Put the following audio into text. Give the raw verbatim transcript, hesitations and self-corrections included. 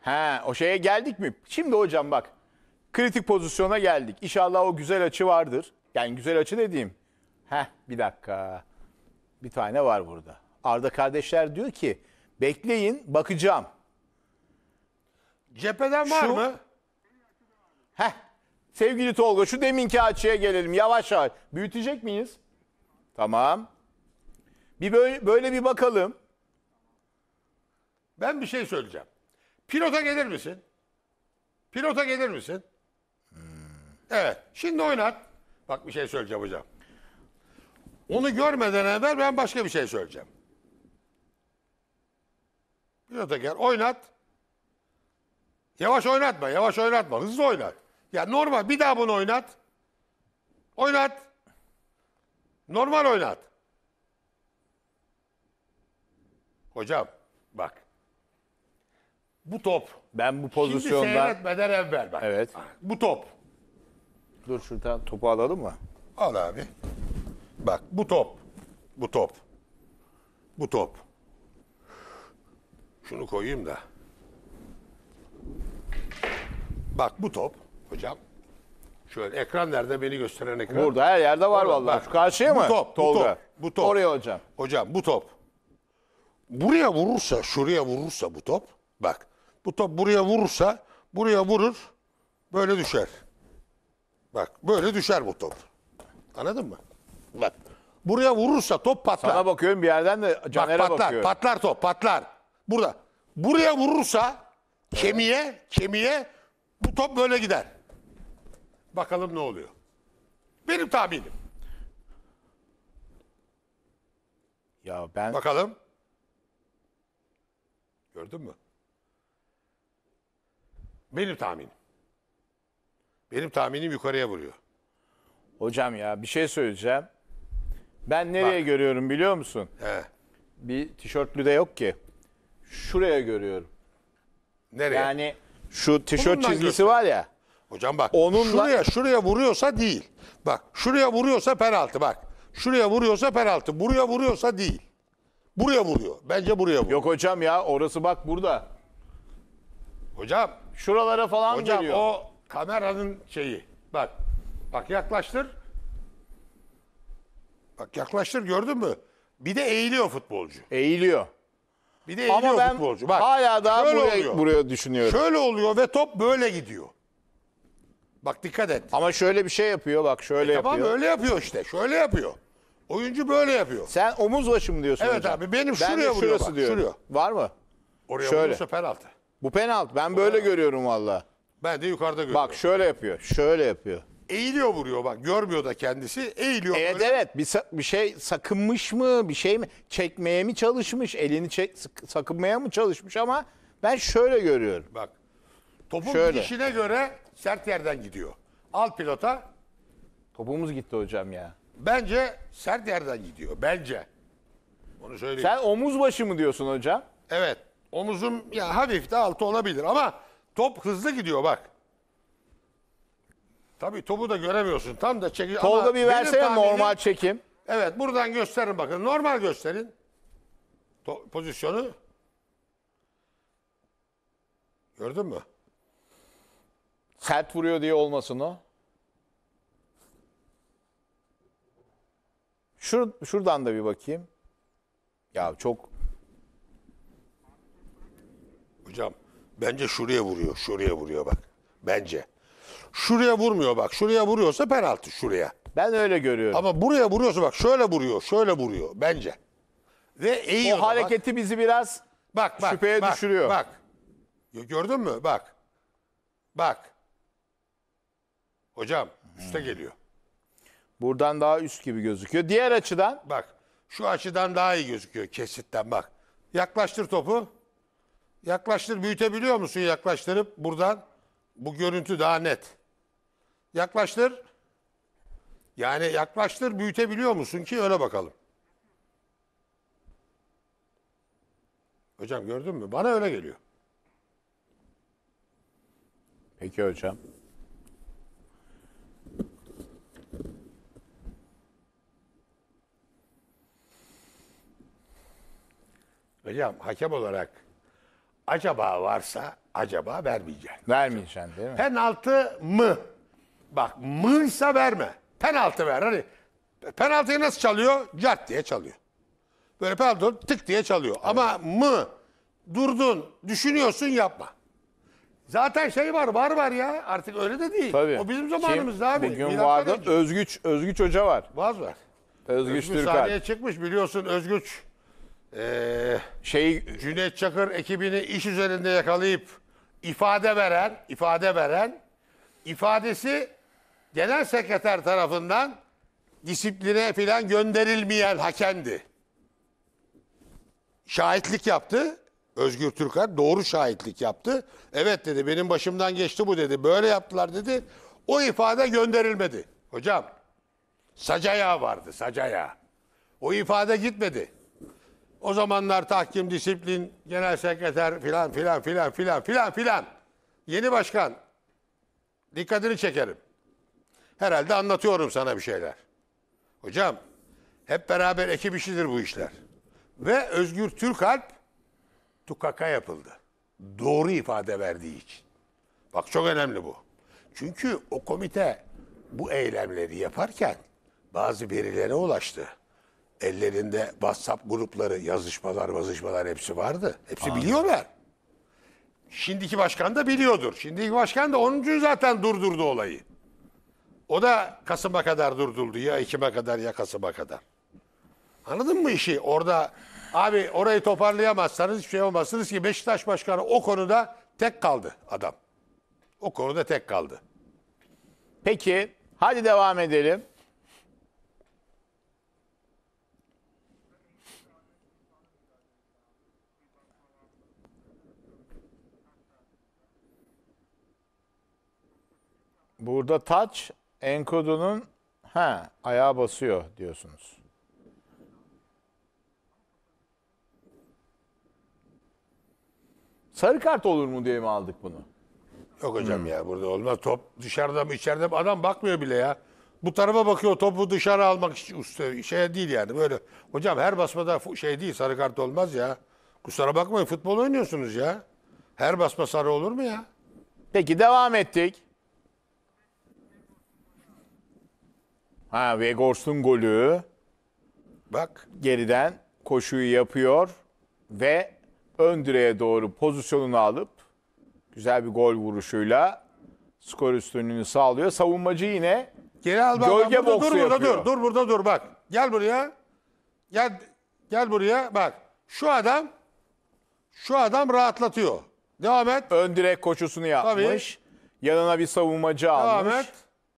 He, o şeye geldik mi? Şimdi hocam bak. Kritik pozisyona geldik. İnşallah o güzel açı vardır. Yani güzel açı dediğim. Heh, bir dakika. Bir tane var burada. Arda kardeşler diyor ki bekleyin bakacağım. Cepheden var Şu- mı? Heh. Sevgili Tolga şu deminki açıya gelelim yavaş yavaş. Büyütecek miyiz? Tamam. Bir böyle, böyle bir bakalım. Ben bir şey söyleyeceğim. Pilota gelir misin? Pilota gelir misin? Evet. Şimdi oynat. Bak bir şey söyleyeceğim hocam. Onu görmeden evvel ben başka bir şey söyleyeceğim. Pilota gel. Oynat. Yavaş oynatma. Yavaş oynatma. Hızlı oynat. Ya normal. Bir daha bunu oynat. Oynat. Normal oynat. Hocam bak. Bu top. Ben bu Şimdi pozisyondan... seyretmeden evvel bak. Evet. Bu top. Dur şuradan topu alalım mı? Al abi. Bak bu top. Bu top. Bu top. Şunu koyayım da. Bak bu top hocam. Şöyle ekran nerede beni gösteren ekran? Burada her yerde var Orada, vallahi. bak. Şu karşıya Bu mı? top, bu Tolga. top, bu top. Oraya hocam. Hocam bu top. Buraya vurursa, şuraya vurursa bu top. Bak. Bu top buraya vurursa, buraya vurur. Böyle düşer. Bak böyle düşer bu top. Anladın mı? Bak. Buraya vurursa top patlar. Sana bakıyorum bir yerden de Caner'e Bak patlar, bakıyorum. patlar top, patlar. Burada. Buraya vurursa kemiğe, kemiğe bu top böyle gider. Bakalım ne oluyor. Benim tahminim. Ya ben Bakalım. Gördün mü? Benim tahminim. Benim tahminim yukarıya vuruyor. hocam ya bir şey söyleyeceğim. Ben nereye Bak. görüyorum biliyor musun? He. Bir tişörtlü de yok ki. Şuraya görüyorum. Nereye? Yani şu tişört Bundan çizgisi göster. var ya. Hocam bak. Onunla- Şuraya şuraya vuruyorsa değil. Bak şuraya vuruyorsa penaltı bak. Şuraya vuruyorsa penaltı. Buraya vuruyorsa değil. Buraya vuruyor. Bence buraya vuruyor. Yok hocam ya orası bak burada. Hocam. Şuralara falan Hocam geliyor. o kameranın şeyi. Bak. Bak yaklaştır. Bak yaklaştır gördün mü? Bir de eğiliyor futbolcu. Eğiliyor. Bir de eğiliyor Ama ben futbolcu. Bak. hala daha şöyle buraya, oluyor. buraya düşünüyorum. Şöyle oluyor ve top böyle gidiyor. Bak dikkat et. Ama şöyle bir şey yapıyor bak şöyle Tamam yapıyor. öyle yapıyor işte. Şöyle yapıyor. Oyuncu böyle yapıyor. Sen omuz başı mı diyorsun Evet hocam? abi, benim Ben de şuraya vuruyor şurası bak, diyorum. şuraya. Var mı? Oraya Şöyle. vurursa penaltı. Bu penaltı. Ben böyle görüyorum valla. Ben de yukarıda görüyorum. Bak şöyle yapıyor. Şöyle yapıyor. Eğiliyor vuruyor bak. Görmüyor da kendisi. Eğiliyor Evet böyle. evet. Bir, sa- bir şey sakınmış mı? Bir şey mi? Çekmeye mi çalışmış? Elini çek, sık- sakınmaya mı çalışmış ama ben şöyle görüyorum. Bak. Topun Şöyle. gidişine göre sert yerden gidiyor. Al pilota. Topumuz gitti hocam ya. Bence sert yerden gidiyor. Bence. Onu söyleyeyim. Sen omuz başı mı diyorsun hocam? Evet. Omuzum ya hafif de altı olabilir ama top hızlı gidiyor bak. Tabii topu da göremiyorsun. Tam da çekiyor. Tolga ama bir benim versene tahminim- normal çekim. Evet buradan gösterin bakın. Normal gösterin. To- pozisyonu. Gördün mü? Sert vuruyor diye olmasın o. Şur, şuradan da bir bakayım. Ya çok Hocam bence şuraya vuruyor. Şuraya vuruyor bak. Bence. Şuraya vurmuyor bak. Şuraya vuruyorsa penaltı şuraya. ben öyle görüyorum. Ama buraya vuruyorsa bak şöyle vuruyor. Şöyle vuruyor bence. Ve eğiyor. o da bak. hareketi bizi biraz Bak bak. şüpheye bak, düşürüyor. Bak. Gördün mü? Bak. Bak. Hocam üste geliyor. buradan daha üst gibi gözüküyor. Diğer açıdan Bak. Şu açıdan daha iyi gözüküyor kesitten bak. Yaklaştır topu. Yaklaştır. Büyütebiliyor musun yaklaştırıp buradan? Bu görüntü daha net. Yaklaştır. Yani yaklaştır büyütebiliyor musun ki öyle bakalım. Hocam gördün mü? Bana öyle geliyor. peki hocam. Hocam hakem olarak acaba varsa acaba vermeyeceksin. Vermeyeceksin değil mi? Penaltı mı? Bak mıysa verme. Penaltı ver. Hani penaltıyı nasıl çalıyor? Cart diye çalıyor. Böyle penaltı tık diye çalıyor. Evet. Ama mı? Durdun, düşünüyorsun yapma. Zaten şey var, var var ya. Artık öyle de değil. Tabii. O bizim zamanımızda abi. Bugün Milattan vardı. önce. Özgüç, Özgüç Hoca var. Vaz var. Özgüç, Özgüç Türkalp. sahneye çıkmış biliyorsun Özgüç. Ee, Şey, Cüneyt Çakır ekibini iş üzerinde yakalayıp ifade veren, ifade veren, ifadesi genel sekreter tarafından disipline filan gönderilmeyen hakemdi. Şahitlik yaptı. Özgür Türkalp doğru şahitlik yaptı. Evet dedi, benim başımdan geçti bu dedi. Böyle yaptılar dedi. O ifade gönderilmedi. Hocam, sac ayağı vardı, sac ayağı. O ifade gitmedi. O zamanlar tahkim, disiplin, genel sekreter filan filan filan filan filan filan. Yeni başkan. Dikkatini çekerim. Herhalde anlatıyorum sana bir şeyler. Hocam, hep beraber ekip işidir bu işler. Ve Özgür Türkalp tukaka yapıldı. Doğru ifade verdiği için. Bak çok önemli bu. Çünkü o komite bu eylemleri yaparken bazı verilere ulaştı. Ellerinde WhatsApp grupları, yazışmalar, yazışmalar hepsi vardı. Hepsi Anladım. Biliyorlar. Şimdiki başkan da biliyordur. Şimdiki başkan da onun için zaten durdurdu olayı. O da Kasım'a kadar durdurdu. Ya Ekim'e kadar ya Kasım'a kadar. Anladın mı işi? Orada abi orayı toparlayamazsanız hiçbir şey olmazsınız ki Beşiktaş başkanı o konuda tek kaldı adam. O konuda tek kaldı. peki hadi devam edelim. Burada touch Enkodu'nun ha ayağa basıyor diyorsunuz. Sarı kart olur mu diye mi aldık bunu? Yok hocam ya burada olmaz. Top dışarıda mı içeride mi adam bakmıyor bile ya. Bu tarafa bakıyor topu dışarı almak için usta şey değil yani böyle. Hocam her basmada şey değil sarı kart olmaz ya. Kusura bakmayın futbol oynuyorsunuz ya. Her basma sarı olur mu ya? Peki devam ettik. Ha Vegors'un golü. Bak. Geriden koşuyu yapıyor ve ön direğe doğru pozisyonunu alıp güzel bir gol vuruşuyla skor üstünlüğünü sağlıyor. Savunmacı yine Geri al bak. gölge bak, burada, boksu dur burada yapıyor. dur. Dur burada dur bak. Gel buraya. Gel gel buraya bak. Şu adam şu adam rahatlatıyor. Devam et. Ön direk koşusunu yapmış. Yanına bir savunmacı almış. Devam et.